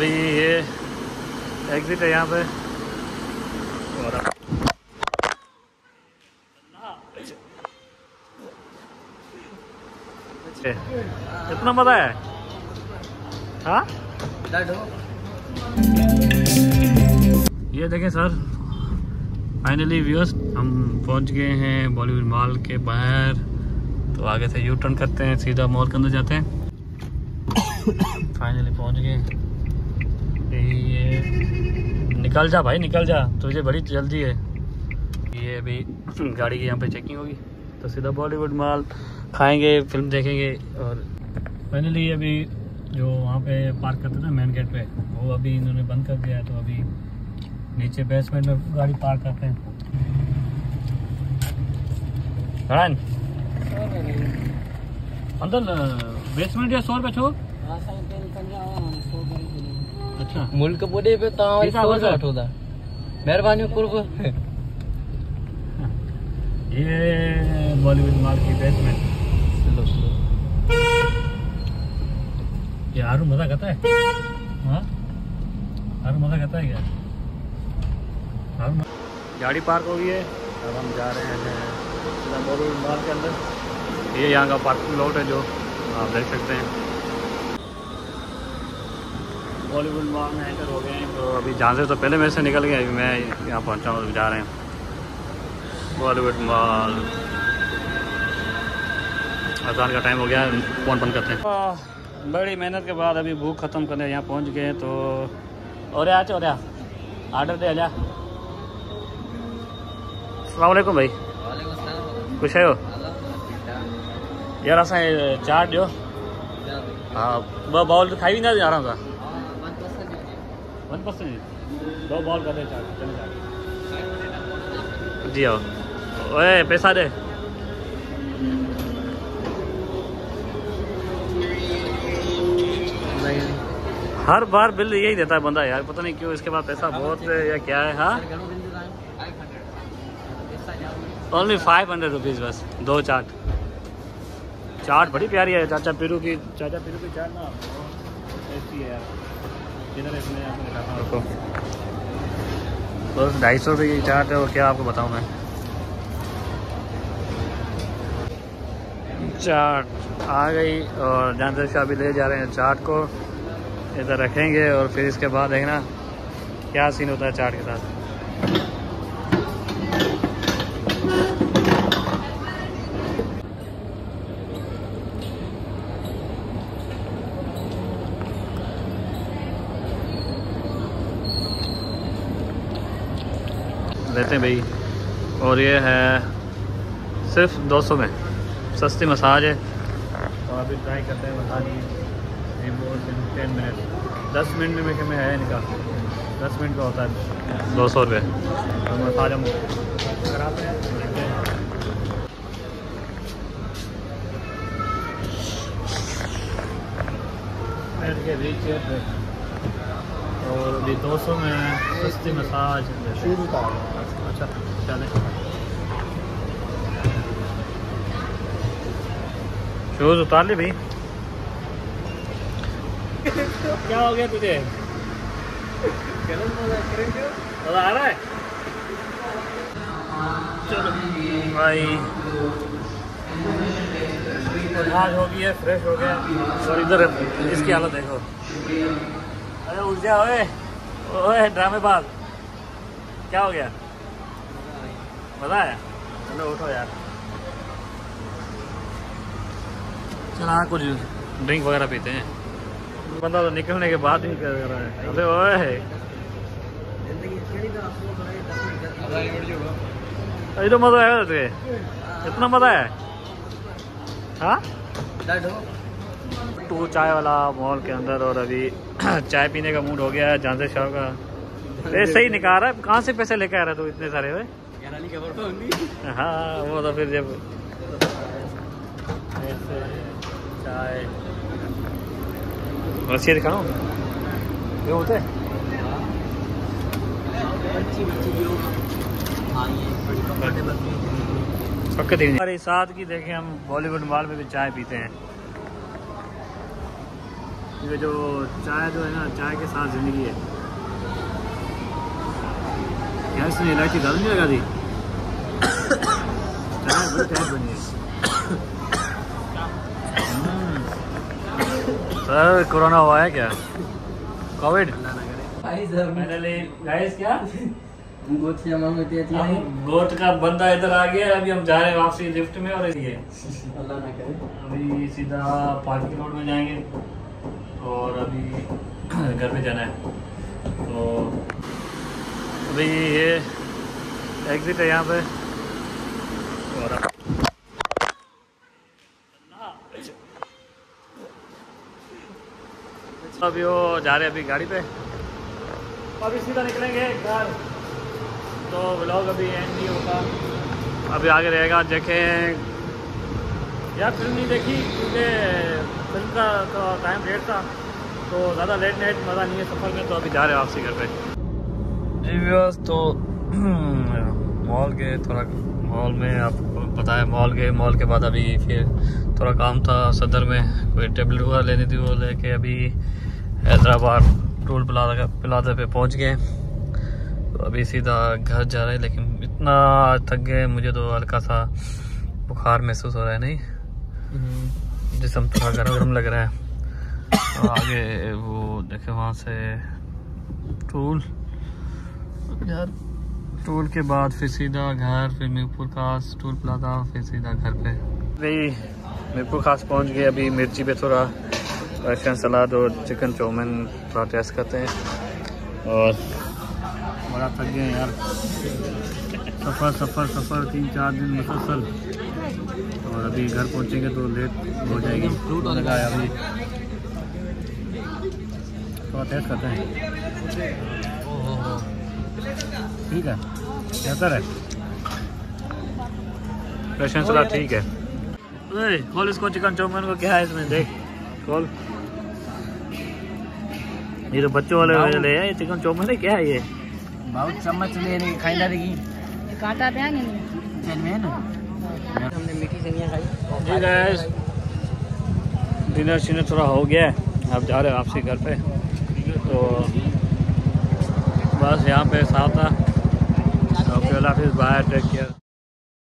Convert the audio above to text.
अभी ये एग्जिट है यहाँ पे और इतना मजा है। हाँ ये देखें सर, फाइनली व्यूअर्स हम पहुंच गए हैं बॉलीवुड मॉल के बाहर। तो आगे से यू टर्न करते हैं, सीधा मॉल के अंदर जाते हैं। फाइनली पहुंच गए। ये निकल जा भाई निकल जा, तुझे बड़ी जल्दी है। ये अभी गाड़ी की यहाँ पे चेकिंग होगी तो सीधा बॉलीवुड मॉल खाएंगे, फिल्म देखेंगे। और फाइनली अभी जो वहाँ पे पार्क करते थे मेन गेट पे, वो अभी इन्होंने बंद कर दिया है। तो अभी नीचे बेसमेंट में गाड़ी पार्क करते हैं। अंदर बेसमेंट या 100 रुपये छो। अच्छा मुल्क बोले पे तो मेहरबानी ये बॉलीवुड मॉल की बेसमेंट। ये हारू मजा करता है। हाँ हारू मजा करता है क्या? गाड़ी पार्क हो गई है, अब हम जा रहे हैं बॉलीवुड मॉल के अंदर। ये यहाँ का पार्किंग लॉट है जो आप देख सकते हैं। बॉलीवुड मॉल में एंटर हो गए हैं। तो अभी जहाँ से तो पहले मेरे से निकल गए, अभी मैं यहाँ पहुँचा हूँ, जा रहे हैं बॉलीवुड मॉल। अजान का टाइम हो गया है, फ़ोन बंद करते हैं। बड़ी मेहनत के बाद अभी भूख ख़त्म करने यहाँ पहुँच गए। तो और आर्डर दे जा। अस्सलामुअलैकुम भाई, खुश है हो यार? असा चाट जो हाँ ब बाउल खाई भी ना जा रहा था। 1% 2 बॉल कर दे चाट जी। आओ ओए पैसा दे। हर बार बिल यही देता है बंदा यार, पता नहीं क्यों। इसके बाद पैसा बहुत है या क्या है? हाँ ओनली 500 रुपीज़ बस 2 चाट। चाट बड़ी प्यारी है चाचा पीरू की चाट ना टेस्टी है यार। किधर इसमें आपको दिखाता हूँ आपको। बस 250 रुपये की चाट है। और क्या आपको बताऊँ मैं, चाट आ गई और जानते अभी ले जा रहे हैं चाट को, इधर रखेंगे और फिर इसके बाद देखना क्या सीन होता है चाट के साथ। लेते हैं भाई। और ये है सिर्फ 200 में, सस्ती मसाज है। और अभी ट्राई करते हैं मसाज। 10 मिनट 10 मिनट में है इनका, 10 मिनट का होता है 200 रुपये। और मसाज हम कराते हैं। और अभी 200 में सस्ती मसाज। अच्छा चले शूज उतार ले भाई। क्या हो गया तुझे? मजा आ रहा है? चलो भाई आज हो गई है, फ्रेश हो गया। और इधर इसकी हालत देखो। अरे उठ जा ओए ओए ड्रामेबाज, क्या हो गया? मजा आया? चलो उठो यार। चला कुछ ड्रिंक वगैरह पीते हैं। बंदा तो निकलने के बाद ही कर रहा है। अरे ओए ये तो मजा आया तुझे? इतना मजा है? हाँ टू चाय वाला मॉल के अंदर। और अभी चाय पीने का मूड हो गया है जानते शाह का। ये सही निकाल रहा है। कहाँ से पैसे लेके आ रहा है तू इतने सारे? हुए हाँ वो तो फिर जब चाय रसिया दिखाओ ये होते हमारे साथ की देखें। हम बॉलीवुड मॉल में भी चाय पीते हैं। ये जो चाय जो है ना, चाय के साथ ज़िंदगी है। क्या इसने इलायची ज़्यादा नहीं लगा दी? चाय बड़ी टेस्ट बनी है। सर कोरोना हुआ है क्या? कोविड? फाइनली गाइस क्या गोट का बंदा इधर आ गया। अभी हम जा रहे हैं वापसी लिफ्ट में, और ये अभी सीधा पार्किंग रोड में जाएंगे और अभी घर पे जाना है। तो अभी ये एग्जिट है यहाँ पे, और अभी वो जा रहे हैं अभी गाड़ी पे, अभी सीधा निकलेंगे घर। तो व्लॉग अभी एंड नहीं होगा, अभी आगे रहेगा। देखें यार, फिल्म नहीं देखी क्योंकि फिल्म का तो टाइम लेट था, तो ज़्यादा लेट नाइट मज़ा नहीं है सफ़र में। तो अभी जा रहे हैं वापसी घर पे जी व्यूअर्स। तो मॉल गए, थोड़ा मॉल में आपको पता है, मॉल के बाद अभी फिर थोड़ा काम था सदर में, कोई टेबलेट वगैरह लेनी थी, वो लेके अभी हैदराबाद टोल प्लाजा पे पहुंच गए। तो अभी सीधा घर जा रहे हैं, लेकिन इतना थक गए, मुझे तो हल्का सा बुखार महसूस हो रहा है। नहीं, जिस्म थोड़ा गर्म लग रहा है। और आगे वो देखे वहाँ से टोल यार, टोल के बाद फिर सीधा घर, फिर मीरपुर खास टोल प्लाजा, फिर सीधा घर पे। भाई मीरपुर खास पहुँच गए। अभी मिर्ची पे थोड़ा रशियन सलाद और चिकन चाउमीन थोड़ा टेस्ट करते हैं। और बड़ा थक गए यार, सफ़र 3-4 दिन मुसलसल। और अभी घर पहुंचेंगे तो लेट हो जाएगी। फ्रूट लगा है अभी, थोड़ा टेस्ट करते हैं। ठीक है, बेहतर है रशियन सलाद, ठीक है। खोल इसको, चिकन चाउमीन को क्या है इसमें, देख खोल। ये तो बच्चों वाले ले है, चिकन चाउमीन है क्या है ये? बहुत चम्मच ले रही खाई जा रही, काटा पे हमने मीठी सेवियां खाई। जी गाइस, डिनर शिनर थोड़ा हो गया है, अब जा रहे हैं वापसी घर पे। तो बस यहाँ पे साथ था। ओके, अल्लाह हाफिज़, बाय, टेक केयर।